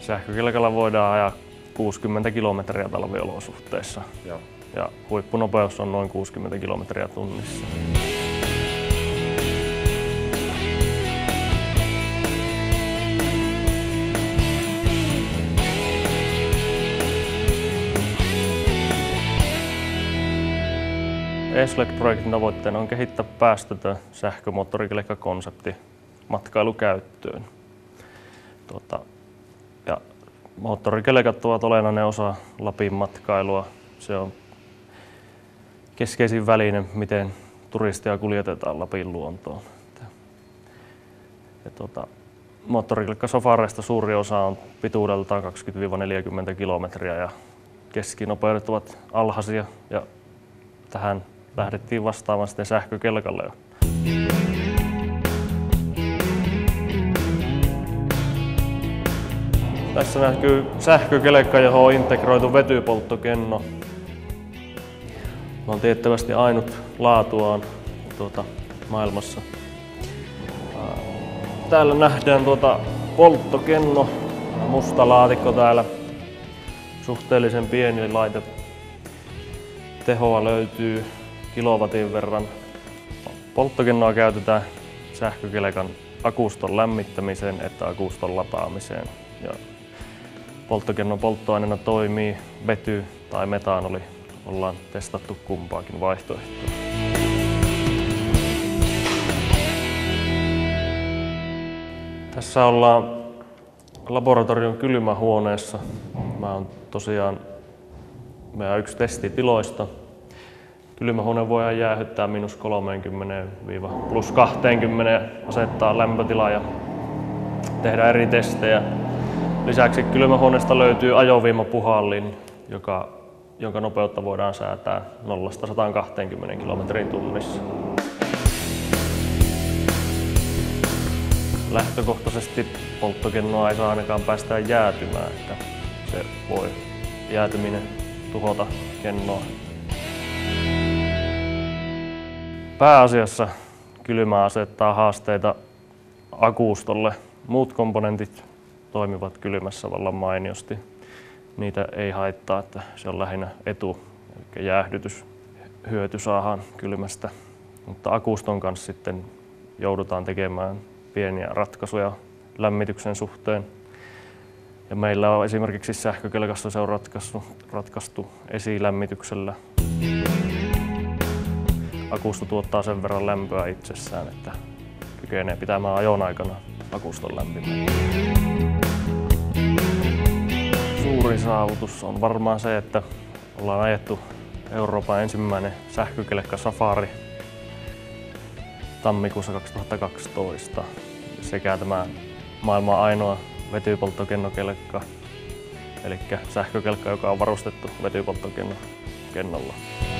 Sähkökelkalla voidaan ajaa 60 kilometriä talviolosuhteissa. Joo. Ja huippunopeus on noin 60 kilometriä tunnissa. E-Sled-projektin tavoitteena on kehittää päästötön sähkömoottorikelkkakonsepti matkailukäyttöön. Ja moottorikelkat ovat olennainen osa Lapin matkailua. Se on keskeisin väline, miten turistia kuljetetaan Lapin luontoon. Moottorikelkkasafareista suuri osa on pituudeltaan 20–40 kilometriä ja keskinopeudet ovat alhaisia. Ja tähän lähdettiin vastaamaan sitten sähkökelkalla jo. Tässä näkyy sähkökelkka, johon on integroitu vetypolttokenno. On tiettävästi ainut laatuaan maailmassa. Täällä nähdään polttokenno, musta laatikko täällä. Suhteellisen pieni laite. Tehoa löytyy kilowatin verran. Polttokennoa käytetään sähkökelkan akuston lämmittämiseen että akuston lataamiseen. Ja polttokennon polttoaineena toimii vety tai metanoli. Ollaan testattu kumpaakin vaihtoehtoa. Tässä ollaan laboratorion kylmähuoneessa. Mä oon tosiaan meidän yksi testitiloista. Kylmähuone voidaan jäähyttää -30–+20, asettaa lämpötila ja tehdä eri testejä. Lisäksi kylmähuoneesta löytyy ajovoimapuhallin, jonka nopeutta voidaan säätää 0–120 kilometrin tunnissa. Lähtökohtaisesti polttokennoa ei saa ainakaan päästä jäätymään, että se voi jäätyminen tuhota kennoa. Pääasiassa kylmä asettaa haasteita akustolle. Muut komponentit toimivat kylmässä vallan mainiosti. Niitä ei haittaa, että se on lähinnä etu, eli jäähdytyshyöty saadaan kylmästä. Mutta akuston kanssa sitten joudutaan tekemään pieniä ratkaisuja lämmityksen suhteen. Ja meillä on esimerkiksi sähkökelkassa se on ratkaistu esilämmityksellä. Akusto tuottaa sen verran lämpöä itsessään, että kykenee pitämään ajon aikana akuston lämpimänä. Suuri saavutus on varmaan se, että ollaan ajettu Euroopan ensimmäinen sähkökelkkasafari tammikuussa 2012 sekä tämä maailman ainoa vetypolttokennokelkka, eli sähkökelkka, joka on varustettu vetypolttokennolla.